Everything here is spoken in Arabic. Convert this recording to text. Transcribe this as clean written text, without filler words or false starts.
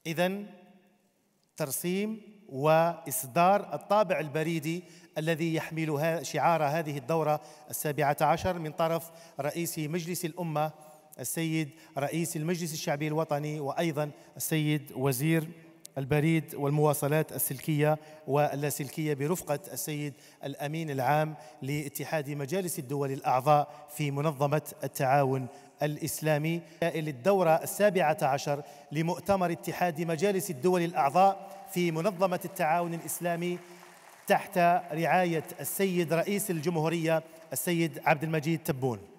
إذن ترسيم وإصدار الطابع البريدي الذي يحمل شعار هذه الدورة 17 من طرف رئيس مجلس الأمة السيد رئيس المجلس الشعبي الوطني، وأيضا السيد وزير البريد والمواصلات السلكية واللاسلكية برفقة السيد الأمين العام لاتحاد مجالس الدول الأعضاء في منظمة التعاون الإسلامي. للدورة 17 لمؤتمر اتحاد مجالس الدول الأعضاء في منظمة التعاون الإسلامي تحت رعاية السيد رئيس الجمهورية السيد عبد المجيد تبون.